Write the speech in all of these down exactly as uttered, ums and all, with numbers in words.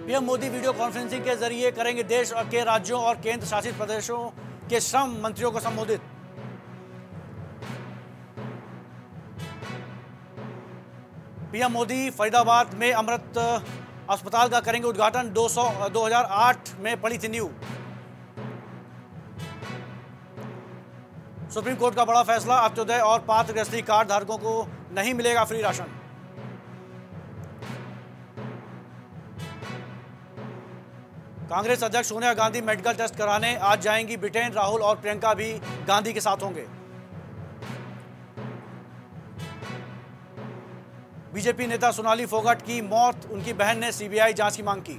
PM Modi video conferencing के जरिए करेंगे देश और के राज्यों और केंद्र शासित प्रदेशों के श्रम मंत्रियों को संबोधित। पीएम मोदी फरीदाबाद में अमृत अस्पताल का करेंगे उद्घाटन। दो हज़ार आठ में पड़ी थी नींव। सुप्रीम कोर्ट का बड़ा फैसला, अंत्योदय और पात्र गृहस्थी कार्ड धारकों को नहीं मिलेगा फ्री राशन। कांग्रेस अध्यक्ष सोनिया गांधी मेडिकल टेस्ट कराने आज जाएंगी ब्रिटेन। राहुल और प्रियंका भी गांधी के साथ होंगे। बीजेपी नेता सोनाली फोगाट की मौत, उनकी बहन ने सीबीआई जांच की मांग की।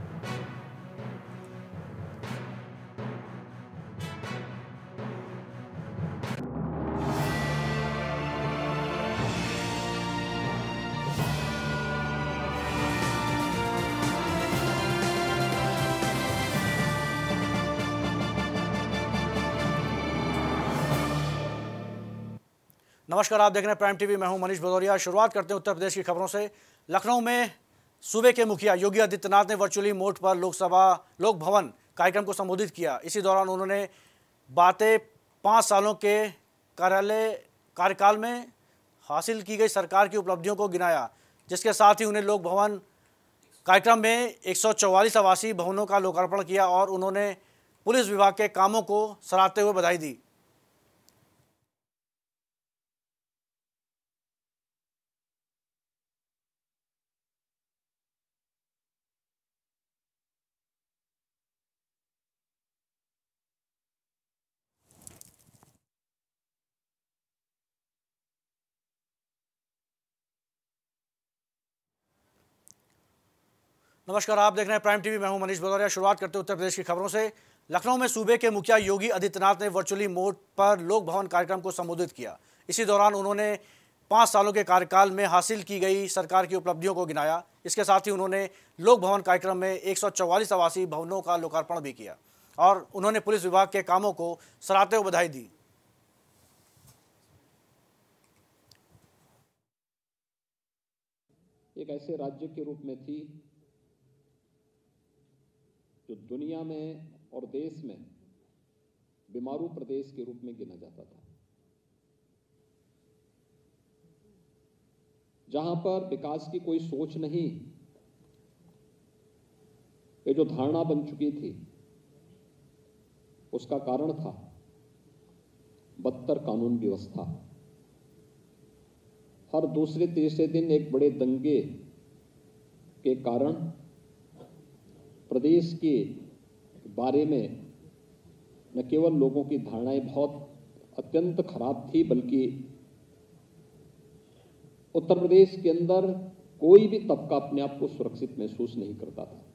नमस्कार, आप देख रहे हैं प्राइम टीवी। मैं हूं मनीष भदौरिया। शुरुआत करते हैं उत्तर प्रदेश की खबरों से। लखनऊ में सूबे के मुखिया योगी आदित्यनाथ ने वर्चुअली मोड पर लोकसभा लोक भवन कार्यक्रम को संबोधित किया। इसी दौरान उन्होंने बातें पाँच सालों के कार्यालय कार्यकाल में हासिल की गई सरकार की उपलब्धियों को गिनाया, जिसके साथ ही उन्हें लोक भवन कार्यक्रम में एक सौ चौवालीस आवासीय भवनों का लोकार्पण किया और उन्होंने पुलिस विभाग के कामों को सराहते हुए बधाई दी। नमस्कार, आप देख रहे हैं प्राइम टीवी। मैं हूं मनीष भदौरिया। शुरुआत करते हैं उत्तर प्रदेश की खबरों से। लखनऊ में सूबे के मुखिया योगी आदित्यनाथ ने वर्चुअली मोड पर लोक भवन कार्यक्रम को संबोधित किया। इसी दौरान उन्होंने पाँच सालों के कार्यकाल में हासिल की गई सरकार की उपलब्धियों को गिनाया। इसके साथ ही उन्होंने लोक भवन कार्यक्रम में एक सौ चौवालीस आवासीय भवनों का लोकार्पण भी किया और उन्होंने पुलिस विभाग के कामों को सराहते हुए बधाई दी। एक ऐसे राज्य के रूप में थी जो दुनिया में और देश में बीमारू प्रदेश के रूप में गिना जाता था, जहां पर विकास की कोई सोच नहीं, ये जो धारणा बन चुकी थी, उसका कारण था बदतर कानून व्यवस्था। हर दूसरे तीसरे दिन एक बड़े दंगे के कारण प्रदेश के बारे में न केवल लोगों की धारणाएं बहुत अत्यंत खराब थी, बल्कि उत्तर प्रदेश के अंदर कोई भी तबका अपने आप को सुरक्षित महसूस नहीं करता था।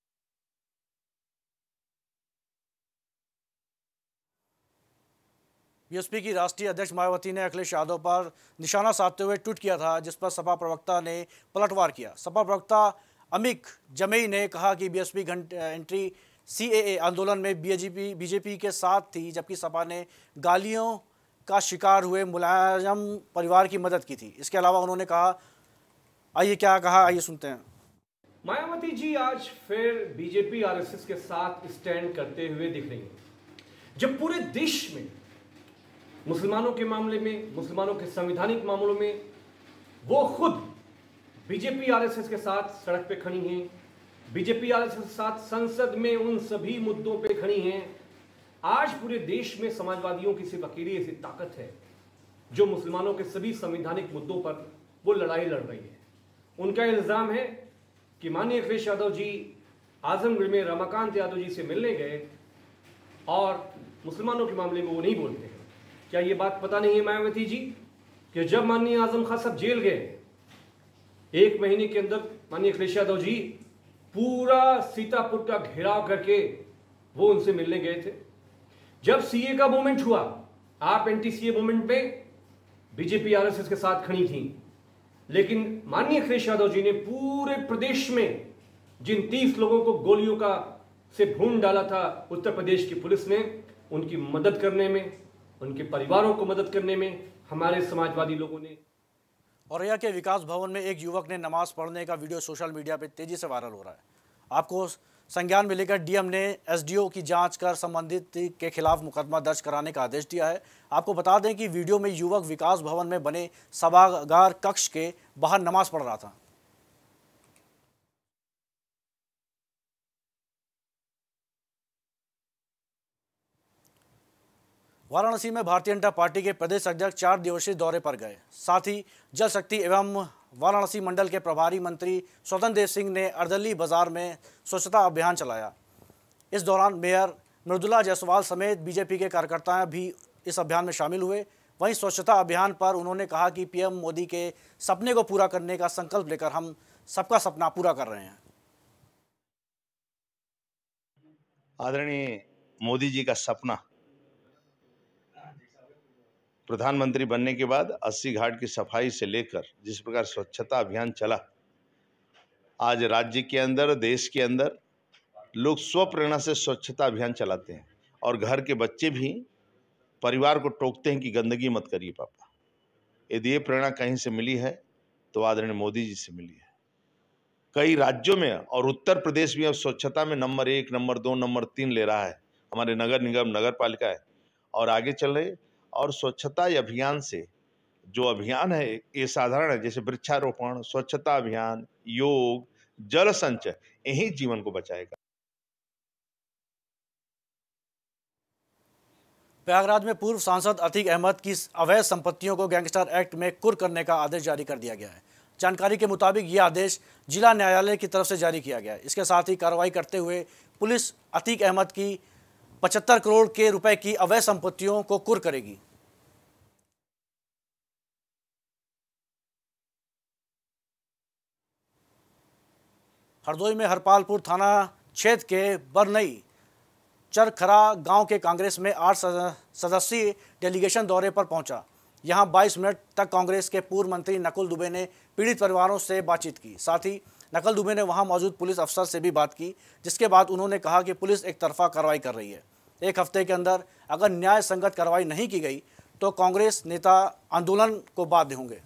बीएसपी की राष्ट्रीय अध्यक्ष मायावती ने अखिलेश यादव पर निशाना साधते हुए ट्वीट किया था, जिस पर सपा प्रवक्ता ने पलटवार किया। सपा प्रवक्ता अमिक जमई ने कहा कि बीएसपी एंट्री सीएए आंदोलन में बीजेपी बीजेपी के साथ थी, जबकि सपा ने गालियों का शिकार हुए मुलायम परिवार की मदद की थी। इसके अलावा उन्होंने कहा, आइए क्या कहा, आइए सुनते हैं। मायावती जी आज फिर बीजेपी आरएसएस के साथ स्टैंड करते हुए दिख रही हैं, जब पूरे देश में मुसलमानों के मामले में, मुसलमानों के संवैधानिक मामलों में वो खुद बीजेपी आरएसएस के साथ सड़क पे खड़ी हैं, बीजेपी आरएसएस के साथ संसद में उन सभी मुद्दों पे खड़ी हैं। आज पूरे देश में समाजवादियों की सिर्फ अकेली ऐसी ताकत है जो मुसलमानों के सभी संवैधानिक मुद्दों पर वो लड़ाई लड़ रही है। उनका इल्जाम है कि माननीय अखिलेश यादव जी आजमगढ़ में रमाकांत यादव जी से मिलने गए और मुसलमानों के मामले में वो नहीं बोलते हैं। क्या ये बात पता नहीं है मायावती जी कि जब माननीय आजम खान साहब जेल गए, एक महीने के अंदर माननीय अखिलेश यादव जी पूरा सीतापुर का घेराव करके वो उनसे मिलने गए थे। जब सीए का मूवमेंट हुआ, आप एंटी सीए मूवमेंट में बीजेपी आरएसएस के साथ खड़ी थी, लेकिन माननीय अखिलेश यादव जी ने पूरे प्रदेश में जिन तीस लोगों को गोलियों का से भून डाला था, उत्तर प्रदेश की पुलिस ने उनकी मदद करने में, उनके परिवारों को मदद करने में हमारे समाजवादी लोगों ने। औरैया के विकास भवन में एक युवक ने नमाज पढ़ने का वीडियो सोशल मीडिया पर तेजी से वायरल हो रहा है। आपको संज्ञान में लेकर डीएम ने एसडीओ की जांच कर संबंधित के खिलाफ मुकदमा दर्ज कराने का आदेश दिया है। आपको बता दें कि वीडियो में युवक विकास भवन में बने सभागार कक्ष के बाहर नमाज पढ़ रहा था। वाराणसी में भारतीय जनता पार्टी के प्रदेश अध्यक्ष चार दिवसीय दौरे पर गए। साथ ही जल शक्ति एवं वाराणसी मंडल के प्रभारी मंत्री स्वतंत्र देव सिंह ने अर्दली बाजार में स्वच्छता अभियान चलाया। इस दौरान मेयर मृदुला जायसवाल समेत बीजेपी के कार्यकर्ता भी इस अभियान में शामिल हुए। वहीं स्वच्छता अभियान पर उन्होंने कहा कि पीएम मोदी के सपने को पूरा करने का संकल्प लेकर हम सबका सपना पूरा कर रहे हैं। आदरणीय मोदी जी का सपना प्रधानमंत्री बनने के बाद अस्सी घाट की सफाई से लेकर जिस प्रकार स्वच्छता अभियान चला, आज राज्य के अंदर, देश के अंदर लोग स्वप्रेरणा से स्वच्छता अभियान चलाते हैं और घर के बच्चे भी परिवार को टोकते हैं कि गंदगी मत करिए पापा। यदि ये प्रेरणा कहीं से मिली है तो आदरणीय मोदी जी से मिली है। कई राज्यों में और उत्तर प्रदेश भी अब स्वच्छता में नंबर एक, नंबर दो, नंबर तीन ले रहा है। हमारे नगर निगम, नगर पालिका है और आगे चल रहे। और स्वच्छता अभियान से जो अभियान है ये साधारण है, जैसे वृक्षारोपण, स्वच्छता अभियान, योग, जल संचय, यही जीवन को बचाएगा। प्रयागराज में पूर्व सांसद अतीक अहमद की अवैध संपत्तियों को गैंगस्टर एक्ट में कुर्क करने का आदेश जारी कर दिया गया है। जानकारी के मुताबिक यह आदेश जिला न्यायालय की तरफ से जारी किया गया है। इसके साथ ही कार्रवाई करते हुए पुलिस अतीक अहमद की पचहत्तर करोड़ के रुपए की अवैध संपत्तियों को कुर्क करेगी। हरदोई में हरपालपुर थाना क्षेत्र के बरनई चरखरा गांव के कांग्रेस में आठ सदस्यीय डेलीगेशन दौरे पर पहुंचा। यहां बाईस मिनट तक कांग्रेस के पूर्व मंत्री नकुल दुबे ने पीड़ित परिवारों से बातचीत की। साथ ही नकुल दुबे ने वहां मौजूद पुलिस अफसर से भी बात की, जिसके बाद उन्होंने कहा कि पुलिस एक तरफा कार्रवाई कर रही है। एक हफ्ते के अंदर अगर न्याय संगत कार्रवाई नहीं की गई तो कांग्रेस नेता आंदोलन को बाध्य होंगे।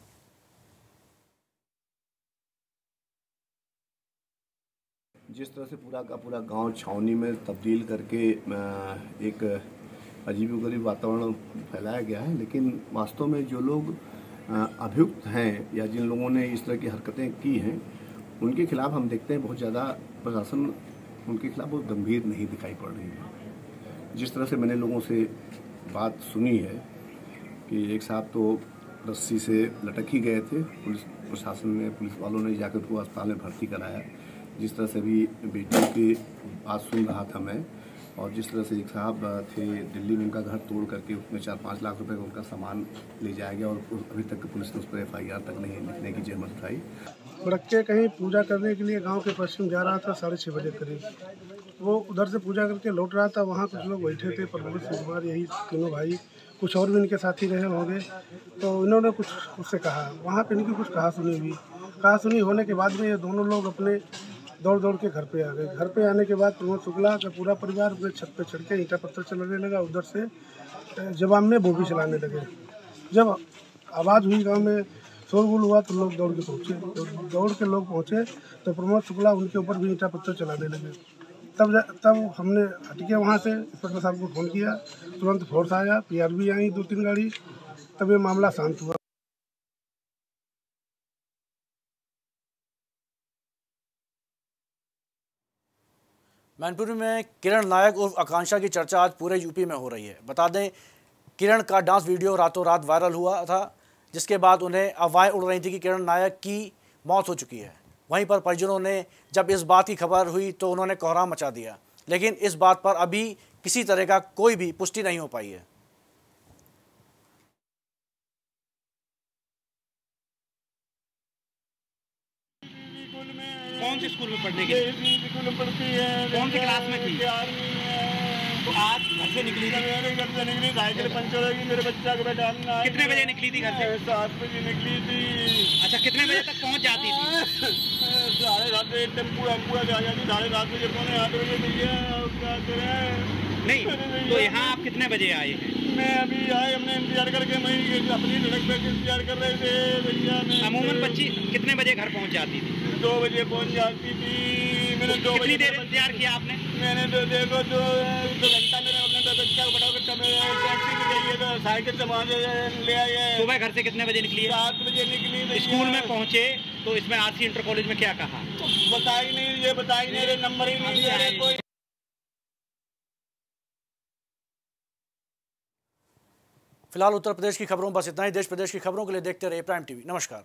जिस तरह से पूरा का पूरा गांव छावनी में तब्दील करके एक अजीबोगरीब वातावरण फैलाया गया है, लेकिन वास्तव में जो लोग अभियुक्त हैं या जिन लोगों ने इस तरह की हरकतें की हैं उनके खिलाफ हम देखते हैं बहुत ज़्यादा प्रशासन उनके खिलाफ बहुत गंभीर नहीं दिखाई पड़ रही है। जिस तरह से मैंने लोगों से बात सुनी है कि एक साहब तो रस्सी से लटक ही गए थे, पुलिस प्रशासन ने, पुलिस वालों ने जाकर उनको अस्पताल में भर्ती कराया। जिस तरह से भी बेटियों की बात सुन रहा था मैं, और जिस तरह से एक साहब थे दिल्ली में, उनका घर तोड़ करके उसमें चार पाँच लाख रुपए का उनका सामान ले जाया गया और अभी तक पुलिस ने उस पर एफ आई आर तक नहीं लिखने की जहमत उठाई। बच्चे कहीं पूजा करने के लिए गांव के पश्चिम जा रहा था साढ़े छः बजे करीब। वो उधर से पूजा करके लौट रहा था। वहाँ कुछ लोग बैठे थे, प्रमोद सिंह कुमार, यही तीनों भाई, कुछ और भी इनके साथी रहे होंगे। तो इन्होंने कुछ उससे कहा, वहाँ पे इनकी कुछ कहा सुनी हुई कहा सुनी होने के बाद में ये दोनों लोग अपने दौड़ दौड़ के घर पे आ गए। घर पे आने के बाद प्रमोद शुक्ला का पूरा परिवार अपने छत पे चढ़ के ईंटा पत्थर चलाने लगा। उधर से जवाब में वो भी चलाने लगे। जब आवाज़ हुई गांव में, शोरगुल हुआ, तो लोग दौड़ के पहुँचे। तो दौड़ के लोग पहुँचे तो प्रमोद शुक्ला उनके ऊपर भी ईंटा पत्थर चलाने लगे। तब तब हमने हटके वहाँ से इंस्पेक्टर साहब को फ़ोन किया, तुरंत फोर्स आया, पी आर बी आई दो तीन गाड़ी, तब ये मामला शांत हुआ। मैनपुरी में किरण नायक उर्फ आकांक्षा की चर्चा आज पूरे यूपी में हो रही है। बता दें, किरण का डांस वीडियो रातों रात वायरल हुआ था, जिसके बाद उन्हें अफवाहें उड़ रही थी कि किरण नायक की मौत हो चुकी है। वहीं पर परिजनों ने जब इस बात की खबर हुई तो उन्होंने कोहराम मचा दिया, लेकिन इस बात पर अभी किसी तरह का कोई भी पुष्टि नहीं हो पाई है। कौन से स्कूल में पढ़ने के स्कूल में पढ़ती है? कौन सी क्लास में थी? तो आज घर से निकली थी? मेरे घर से निकली, साइकिल पंचर होगी, मेरे बच्चा को बैठाना। कितने बजे निकली थी घर से? सात बजे निकली थी। अच्छा, कितने बजे तक पहुंच जाती थी? साढ़े सात बजे टेम्पू टेम्पू आ जाती, साढ़े सात बजे पौने आठ बजे भैया क्या करें। नहीं तो यहाँ आप कितने बजे आए हैं? मैं अभी आए, हमने इंतजार करके, मैं अपनी सड़क पे इंतजार कर रहे थे भैया। अमूमन बच्ची कितने बजे घर पहुँच जाती थी? दो बजे पहुँच जाती थी। मैंने दो कितनी देर इंतजार किया आपने? मैंने तो देखो दो दो घंटा मेरे अपने बच्चा को बैठा कर टैक्सी में गई है तो साइकिल से वहाँ से ले आई है। सुबह घर से कितने बजे निकली है? सात बजे निकली। स्कूल में पहुँचे तो इसमें आरसी इंटर कॉलेज में क्या कहा? बता ही नहीं, ये बता ही नहीं, नंबर ही नहीं दे रहे कोई। फिलहाल उत्तर प्रदेश की खबरों बस इतना ही। देश प्रदेश की खबरों के लिए देखते रहिए प्राइम टीवी। नमस्कार।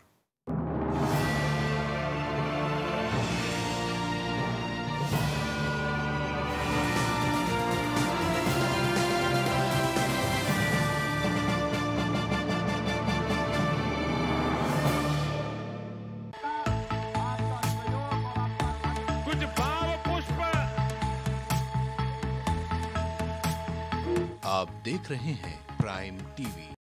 कुछ भाव पुष्प। आप देख रहे हैं प्राइम टीवी।